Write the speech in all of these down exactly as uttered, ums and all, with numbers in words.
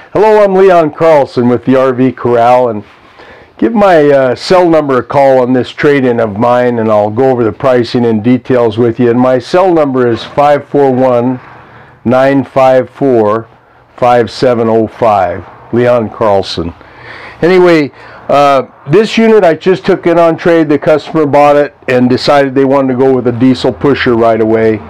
Hello, I'm Leon Carlson with the R V Corral, and give my uh, cell number a call on this trade-in of mine, and I'll go over the pricing and details with you. And my cell number is five four one, nine five four, five seven zero five. Leon Carlson. Anyway, uh, this unit I just took in on trade. The customer bought it and decided they wanted to go with a diesel pusher right away.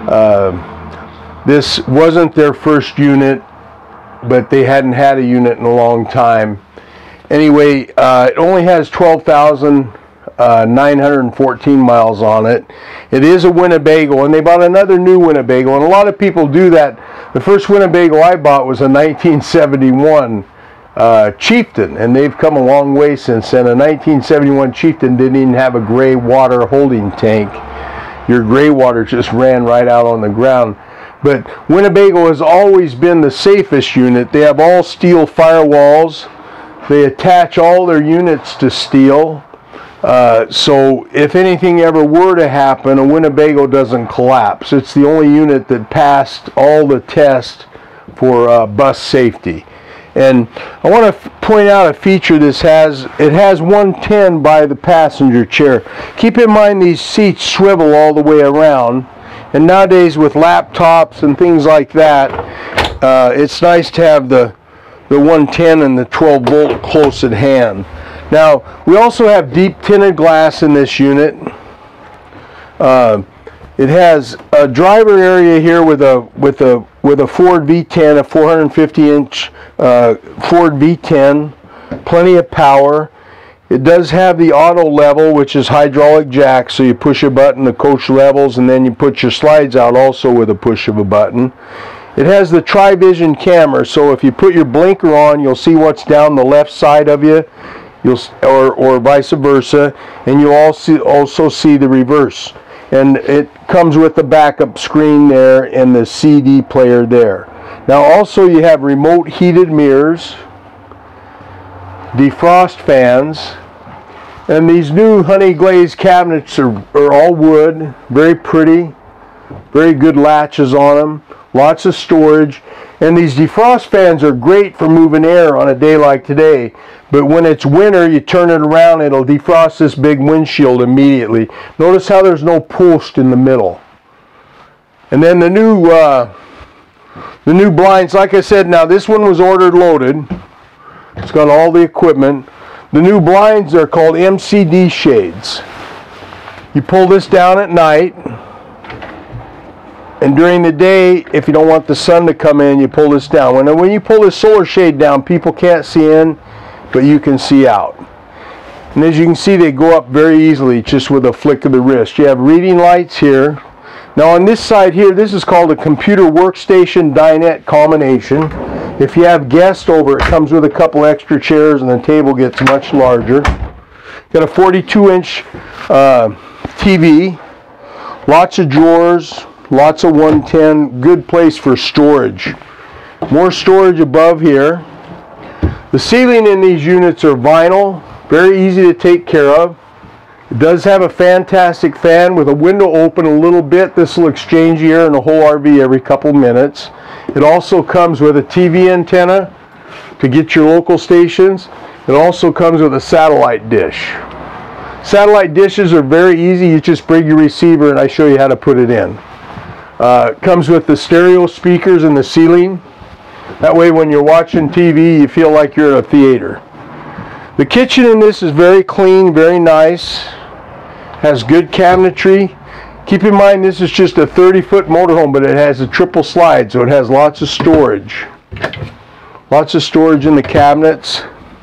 Uh, this wasn't their first unit, but they hadn't had a unit in a long time. Anyway, uh, it only has twelve thousand nine hundred fourteen miles on it. It is a Winnebago, and they bought another new Winnebago, and a lot of people do that. The first Winnebago I bought was a nineteen seventy-one uh, Chieftain, and they've come a long way since then. A nineteen seventy-one Chieftain didn't even have a gray water holding tank. Your gray water just ran right out on the ground. But Winnebago has always been the safest unit. They have all steel firewalls. They attach all their units to steel. Uh, so if anything ever were to happen, a Winnebago doesn't collapse. It's the only unit that passed all the tests for uh, bus safety. And I want to point out a feature this has. It has one ten by the passenger chair. Keep in mind these seats swivel all the way around. And nowadays with laptops and things like that, uh, it's nice to have the, the one ten and the twelve volt close at hand. Now, we also have deep tinted glass in this unit. Uh, it has a driver area here with a with a with a Ford V ten, a four hundred fifty inch uh, Ford V ten, plenty of power. It does have the auto level, which is hydraulic jack, so you push a button, the coach levels, and then you put your slides out also with a push of a button. It has the tri-vision camera, so if you put your blinker on, you'll see what's down the left side of you, you'll or, or vice versa, and you'll also, also see the reverse. And it comes with the backup screen there and the C D player there. Now also you have remote heated mirrors, defrost fans, and these new honey glazed cabinets are, are all wood, very pretty, very good latches on them, lots of storage. And these defrost fans are great for moving air on a day like today, but when it's winter you turn it around, it'll defrost this big windshield immediately. Notice how there's no post in the middle. And then the new uh, the new blinds, like I said, now this one was ordered loaded. It's got all the equipment. The new blinds are called M C D shades. You pull this down at night, and during the day, if you don't want the sun to come in, you pull this down. When, when you pull this solar shade down, people can't see in, but you can see out. And as you can see, they go up very easily just with a flick of the wrist. You have reading lights here. Now on this side here, this is called a computer workstation dinette combination. If you have guests over, it comes with a couple extra chairs and the table gets much larger. Got a forty-two inch uh, T V, lots of drawers, lots of one ten, good place for storage. More storage above here. The ceiling in these units are vinyl, very easy to take care of. It does have a fantastic fan with a window open a little bit. This will exchange air in the whole R V every couple minutes. It also comes with a T V antenna to get your local stations. It also comes with a satellite dish. Satellite dishes are very easy. You just bring your receiver and I show you how to put it in. Uh, it comes with the stereo speakers in the ceiling. That way when you're watching T V, you feel like you're in a theater. The kitchen in this is very clean, very nice. Has good cabinetry. Keep in mind this is just a thirty foot motorhome, but it has a triple slide, so it has lots of storage. Lots of storage in the cabinets.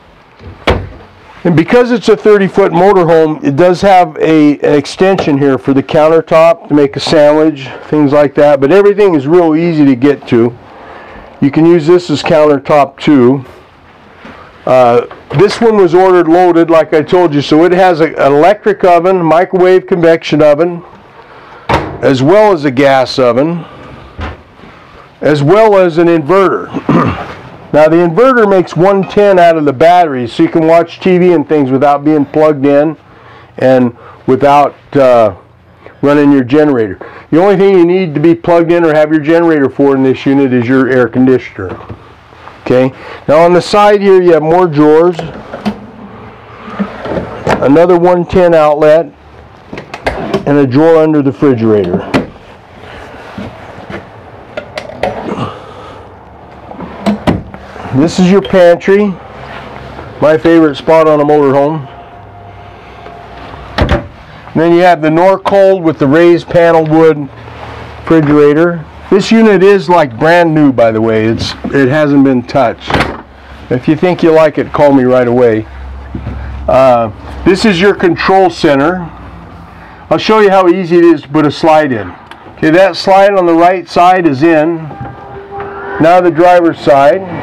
And because it's a thirty foot motorhome, it does have a, an extension here for the countertop to make a sandwich, things like that. But everything is real easy to get to. You can use this as countertop too. Uh, this one was ordered loaded, like I told you, so it has a, an electric oven, microwave convection oven, as well as a gas oven, as well as an inverter. Now the inverter makes one ten out of the batteries, so you can watch T V and things without being plugged in and without uh, running your generator. The only thing you need to be plugged in or have your generator for in this unit is your air conditioner. Okay, now on the side here you have more drawers, another one ten outlet, and a drawer under the refrigerator. This is your pantry, my favorite spot on a motorhome. And then you have the Norcold with the raised panel wood refrigerator. This unit is like brand new, by the way. It's it hasn't been touched. If you think you like it, call me right away. Uh, this is your control center. I'll show you how easy it is to put a slide in. Okay, that slide on the right side is in. Now the driver's side.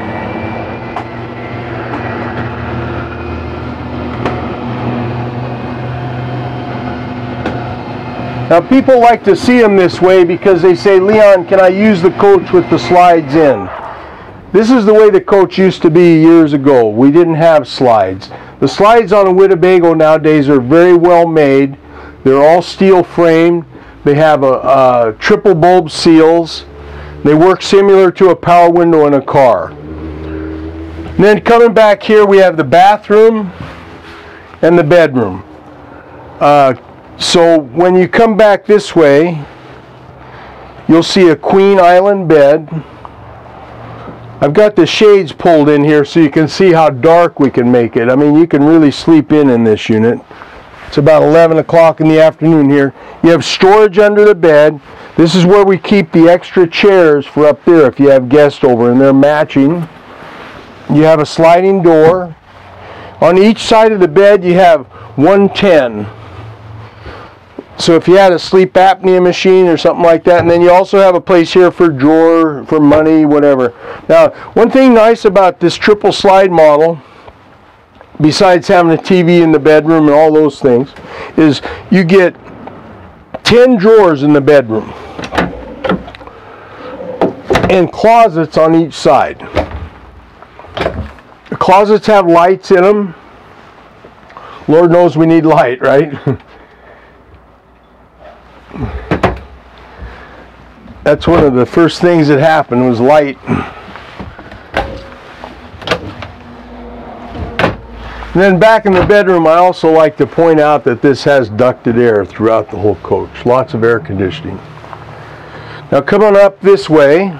Now people like to see them this way because they say, Leon, can I use the coach with the slides in? This is the way the coach used to be years ago. We didn't have slides. The slides on a Winnebago nowadays are very well made. They're all steel framed. They have a, a triple bulb seals. They work similar to a power window in a car. And then coming back here we have the bathroom and the bedroom. Uh, So when you come back this way, you'll see a queen island bed. I've got the shades pulled in here so you can see how dark we can make it. I mean, you can really sleep in in this unit. It's about eleven o'clock in the afternoon here. You have storage under the bed. This is where we keep the extra chairs for up there if you have guests over, and they're matching. You have a sliding door. On each side of the bed you have one ten. So if you had a sleep apnea machine or something like that, and then you also have a place here for drawer, for money, whatever. Now, one thing nice about this triple slide model, besides having a T V in the bedroom and all those things, is you get ten drawers in the bedroom and closets on each side. The closets have lights in them. Lord knows we need light, right? That's one of the first things that happened was light. And then back in the bedroom, I also like to point out that this has ducted air throughout the whole coach. Lots of air conditioning. Now coming up this way,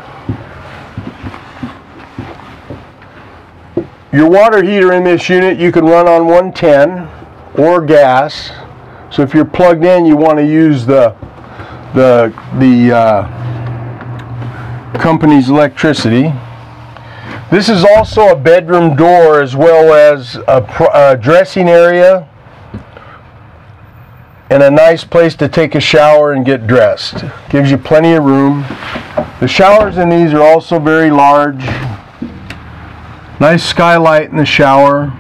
your water heater in this unit you can run on one ten or gas. So if you're plugged in, you want to use the the the uh, company's electricity. This is also a bedroom door as well as a, a dressing area and a nice place to take a shower and get dressed. Gives you plenty of room. The showers in these are also very large. Nice skylight in the shower.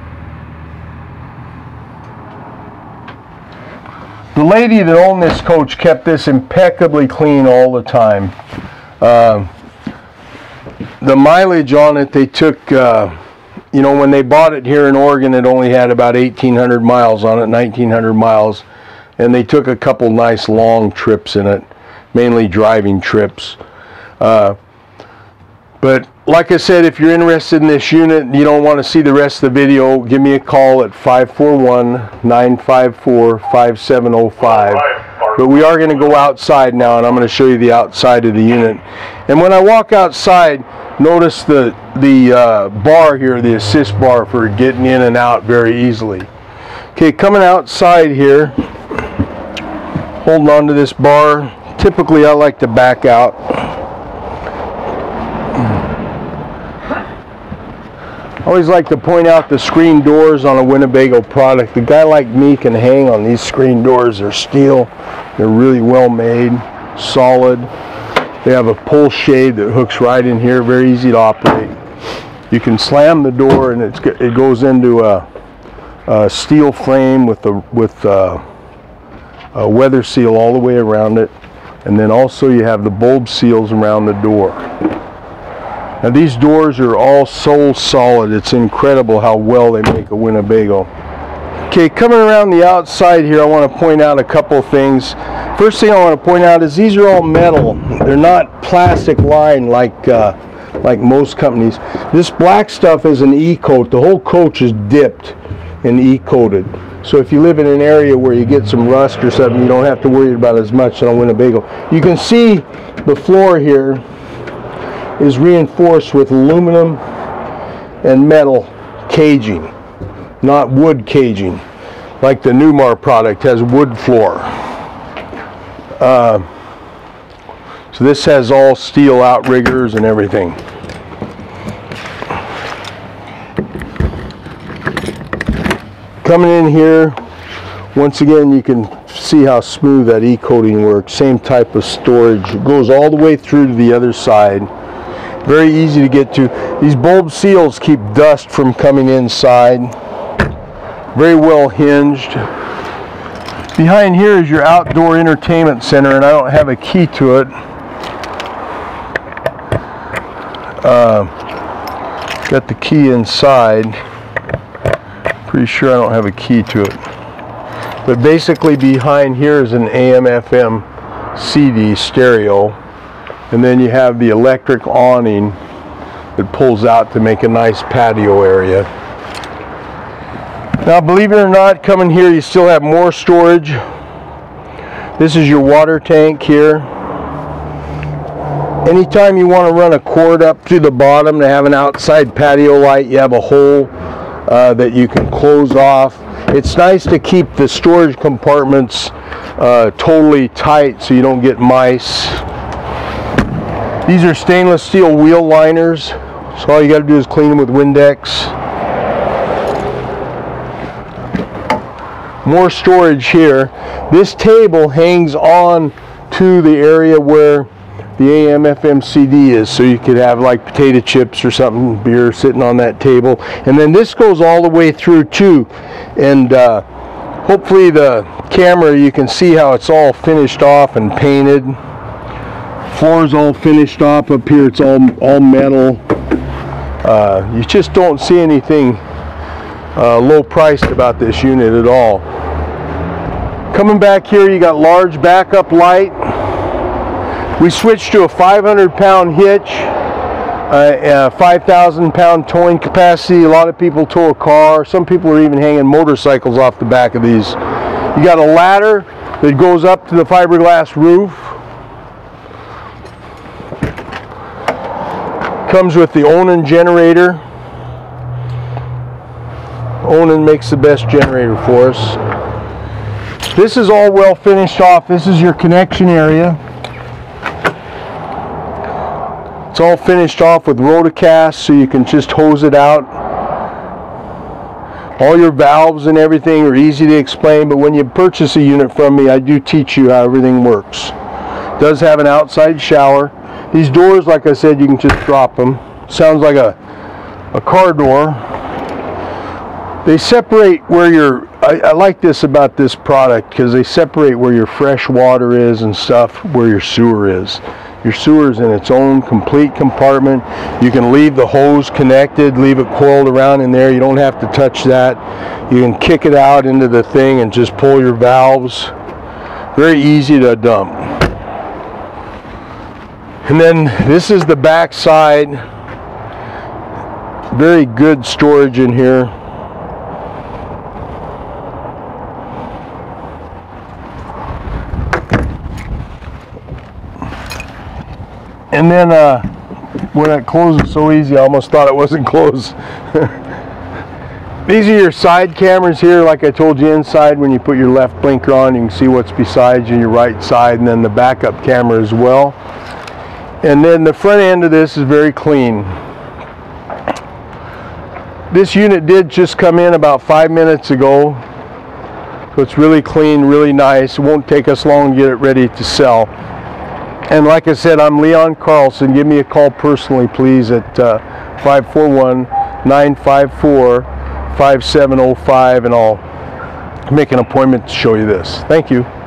The lady that owned this coach kept this impeccably clean all the time. Uh, the mileage on it, they took, uh, you know, when they bought it here in Oregon, it only had about eighteen hundred miles on it, nineteen hundred miles. And they took a couple nice long trips in it, mainly driving trips. Uh, but like I said, if you're interested in this unit and you don't want to see the rest of the video, give me a call at five four one, nine five four, five seven zero five. But we are going to go outside now, and I'm going to show you the outside of the unit. And when I walk outside, notice the, the uh, bar here, the assist bar for getting in and out very easily. Okay, coming outside here, holding on to this bar. Typically I like to back out. I always like to point out the screen doors on a Winnebago product. A guy like me can hang on these screen doors. They're steel. They're really well made, solid. They have a pull shade that hooks right in here, very easy to operate. You can slam the door and it's, it goes into a, a steel frame with, a, with a, a weather seal all the way around it. And then also you have the bulb seals around the door. Now these doors are all so solid. It's incredible how well they make a Winnebago. Okay, coming around the outside here, I want to point out a couple things. First thing I want to point out is these are all metal. They're not plastic lined like uh, like most companies. This black stuff is an E-coat. The whole coach is dipped and E-coated. So if you live in an area where you get some rust or something, you don't have to worry about as much on Winnebago. You can see the floor here is reinforced with aluminum and metal caging, not wood caging, like the Newmar product has wood floor. Uh, so this has all steel outriggers and everything. Coming in here, once again, you can see how smooth that E-coating works. Same type of storage. It goes all the way through to the other side. Very easy to get to. These bulb seals keep dust from coming inside. Very well hinged. Behind here is your outdoor entertainment center, and I don't have a key to it. Uh, got the key inside. Pretty sure I don't have a key to it. But basically behind here is an A M F M C D stereo, and then you have the electric awning that pulls out to make a nice patio area. Now, believe it or not, coming here you still have more storage. This is your water tank here. Anytime you want to run a cord up to the bottom to have an outside patio light, you have a hole uh, that you can close off. It's nice to keep the storage compartments uh, totally tight so you don't get mice. These are stainless steel wheel liners, so all you got to do is clean them with Windex. More storage here. This table hangs on to the area where the A M F M C D is, so you could have like potato chips or something, beer sitting on that table. And then this goes all the way through too, and uh, hopefully the camera, you can see how it's all finished off and painted. Floor's all finished off up here. It's all all metal. Uh, you just don't see anything uh, low priced about this unit at all. Coming back here, you got large backup light. We switched to a five hundred pound hitch, uh, a five thousand pound towing capacity. A lot of people tow a car. Some people are even hanging motorcycles off the back of these. You got a ladder that goes up to the fiberglass roof. Comes with the Onan generator. Onan makes the best generator for us. This is all well finished off. This is your connection area. It's all finished off with Rotocast, so you can just hose it out. All your valves and everything are easy to explain, but when you purchase a unit from me, I do teach you how everything works. It does have an outside shower. These doors, like I said, you can just drop them. Sounds like a, a car door. They separate where your, I, I like this about this product, because they separate where your fresh water is and stuff, where your sewer is. Your sewer is in its own complete compartment. You can leave the hose connected, leave it coiled around in there. You don't have to touch that. You can kick it out into the thing and just pull your valves. Very easy to dump. And then this is the back side. Very good storage in here. And then uh, when it closes so easy, I almost thought it wasn't closed. These are your side cameras here. Like I told you, inside, when you put your left blinker on, you can see what's beside you, your right side, and then the backup camera as well. And then the front end of this is very clean. This unit did just come in about five minutes ago. So it's really clean, really nice. It won't take us long to get it ready to sell. And like I said, I'm Leon Carlson. Give me a call personally, please, at uh, five four one, nine five four, five seven zero five, and I'll make an appointment to show you this. Thank you.